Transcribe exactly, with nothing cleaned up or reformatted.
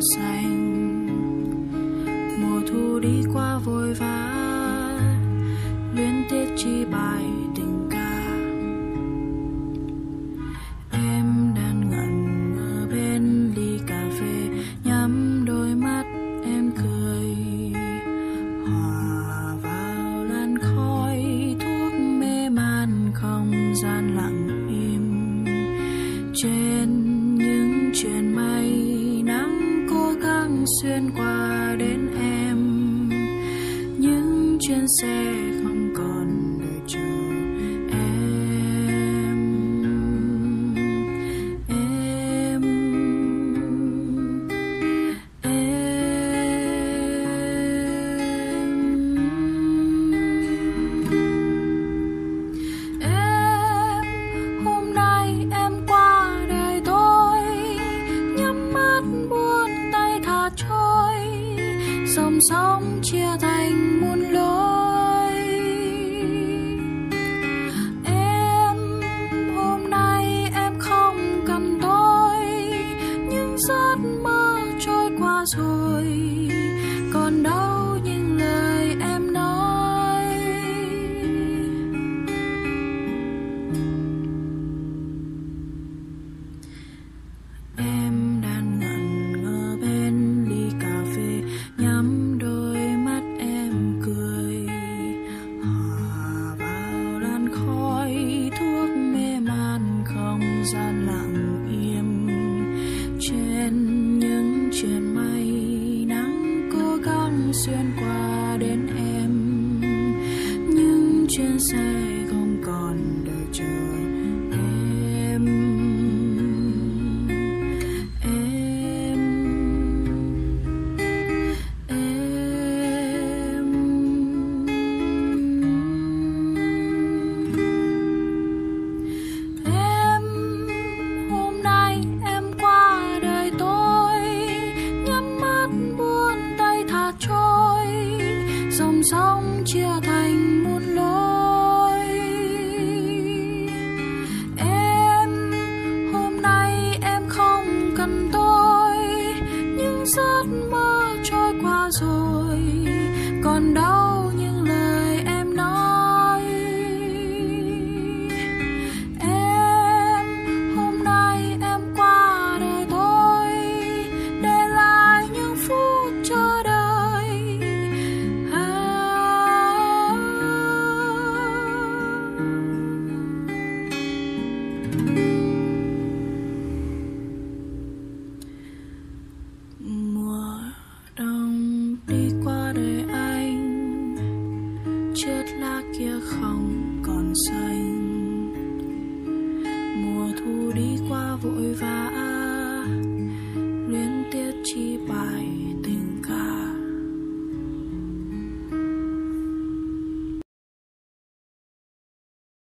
xanh. Mùa thu đi qua vội vã, luyến tiếc chi bài tình ca. Em đang ngẩn ngơ bên ly cà phê, nhắm đôi mắt em cười, hòa vào làn khói thuốc mê man không gian lặng im. Trên những chuyện may nắng cố gắng xuyên qua đến em, những chuyến xe không còn đợi chờ em. Em em em hôm nay em qua đời tôi, nhắm mắt buông tay thả trôi, dòng sóng chia thành muôn lối. Em hôm nay em không cần tôi, những giấc mơ trôi qua rồi, còn đâu những lời em nói. Em đang ngẩn ngơ bên ly cà phê, nhắm đôi mắt em cười, hòa vào làn khói thuốc mê man không gian lặng im. Trên những chuyện may nắng cố gắng xuyên qua đến em, những chuyến xe không còn đợi chờ